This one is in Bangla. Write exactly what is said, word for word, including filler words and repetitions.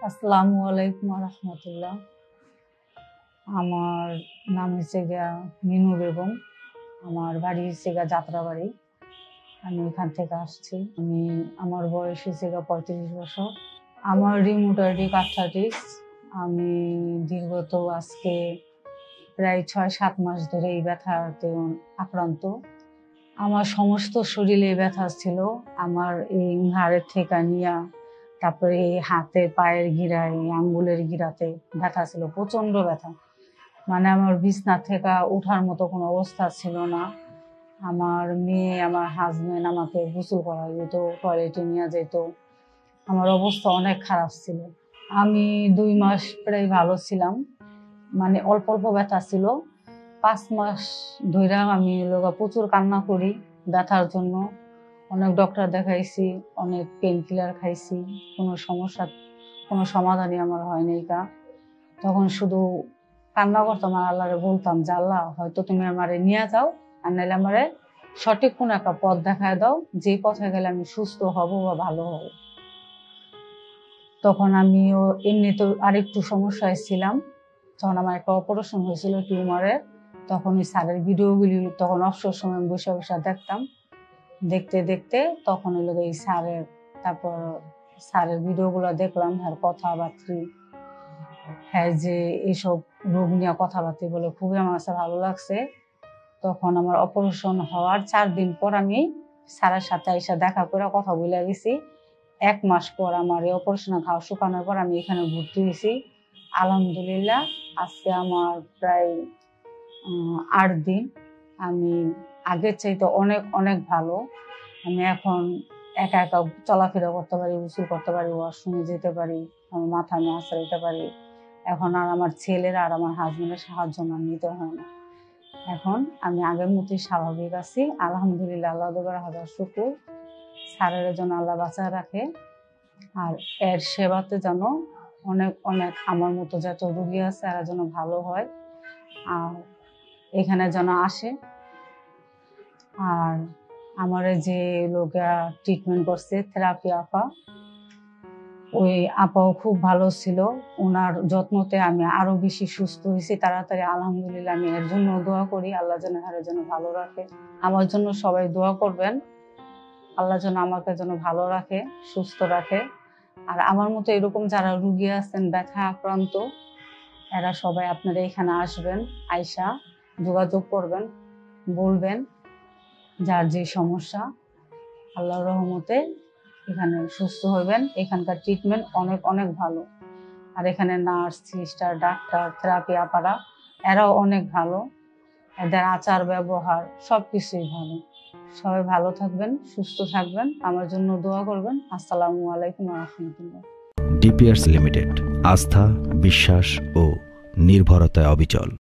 আসসালামু আলাইকুম রহমতুল্লাহ। আমার নাম হচ্ছে গিয়া মিনু বেগম। আমার বাড়ি হচ্ছে গিয়া যাত্রাবাড়ি। আমি এখান থেকে আসছি। আমি আমার বয়স হচ্ছে গিয়া পঁয়ত্রিশ বছর। আমার রিমোটাইটিক আর্থ্রাইটিস। আমি দীর্ঘত আজকে প্রায় ছয় সাত মাস ধরে এই ব্যথাতে আক্রান্ত। আমার সমস্ত শরীরে ব্যথা ছিল। আমার এই ঘাড়ের থেকে নিয়া তারপরে এই হাতে পায়ের গিরায় আঙ্গুলের গিরাতে ব্যথা ছিল, প্রচন্ড ব্যথা। মানে আমার বিছনা থেকে ওঠার মতো কোনো অবস্থা ছিল না। আমার মেয়ে, আমার হাজবেন্ড আমাকে গোসল করা যেত, টয়লেটে নিয়ে যেত। আমার অবস্থা অনেক খারাপ ছিল। আমি দুই মাস প্রায় ভালো ছিলাম, মানে অল্প অল্প ব্যথা ছিল। পাঁচ মাস ধরে আমি লোক প্রচুর কান্না করি ব্যথার জন্য। অনেক ডক্টর দেখাইছি, অনেক পেন কিলার খাইছি, কোনো সমস্যা কোনো সমাধানই আমার হয় নাই। তা তখন শুধু কান্না করতাম আর আল্লাহরে বলতাম যে আল্লাহ, হয়তো তুমি আমারে নিয়ে যাও, আর নাহলে আমারে সঠিক কোনো একটা পথ দেখায় দাও, যে পথে গেলে আমি সুস্থ হব বা ভালো হব। তখন আমিও এমনিতেও আরেকটু সমস্যায় ছিলাম। যখন আমার একটা অপারেশন হয়েছিল টিউমারের, তখন ওই স্যারের ভিডিওগুলি তখন অবসর সময় বসে বসে দেখতাম। দেখতে দেখতে তখন হলো এই স্যারের তারপর স্যারের ভিডিওগুলো দেখলাম, আর কথাবার্তা, হ্যাঁ, যে এইসব রোগ নিয়ে কথাবার্তা বলে খুবই আমার কাছে ভালো লাগছে। তখন আমার অপারেশন হওয়ার চার দিন পর আমি স্যারের সাথে এসে দেখা করে কথা বলে গেছি। এক মাস পর আমার এই অপারেশনের ঘাও শুকানোর পর আমি এখানে ভর্তি হয়েছি। আলহামদুলিল্লাহ, আজকে আমার প্রায় আট দিন। আমি আগের চাইতে অনেক অনেক ভালো। আমি এখন একা একা চলাফেরা করতে পারি, গোসল করতে পারি, ওয়াশরুমে যেতে পারি, আমার মাথা আমি আঁচড়াইতে পারি। এখন আর আমার ছেলের আর আমার হাজবেন্ডের সাহায্য আমার নিতে হয় না। এখন আমি আগের মতোই স্বাভাবিক আছি। আলহামদুলিল্লাহ, আল্লাহ দরবারে হাজার শুকর। স্যারের জন্য আল্লাহ বাঁচায় রাখে, আর এর সেবাতে যেন অনেক অনেক আমার মতো যত রোগী আছে এরা যেন ভালো হয়, আর এখানে যেন আসে। আর আমার যে লোকেরা ট্রিটমেন্ট করছে থেরাপি আপা, ওই আপাও খুব ভালো ছিল। ওনার যত্নতে আমি আরো বেশি সুস্থ হয়েছি তাড়াতাড়ি। আলহামদুলিল্লাহ, আমি এর জন্য দোয়া করি, আল্লাহ যেন হারের জন্য ভালো রাখে। আমার জন্য সবাই দোয়া করবেন, আল্লাহ যেন আমাকে যেন ভালো রাখে, সুস্থ রাখে। আর আমার মতো এরকম যারা রুগী আছেন ব্যথা আক্রান্ত, এরা সবাই আপনারা এখানে আসবেন, আইসা যোগাযোগ করবেন, বলবেন যার যে সমস্যা। আল্লাহর রহমতে এখানে সুস্থ হইবেন। এখানকার ট্রিটমেন্ট অনেক অনেক ভালো। আর এখানে নার্স, সিস্টার, ডাক্তার, থেরাপি আপারা এরাও অনেক ভালো। এদের আচার ব্যবহার সবকিছুই ভালো। সবাই ভালো থাকবেন, সুস্থ থাকবেন, আমার জন্য দোয়া করবেন। আসসালামু আলাইকুম রহমতুল্লাহ। ডিপিআরস লিমিটেড, আস্থা, বিশ্বাস ও নির্ভরতায় অবিচল।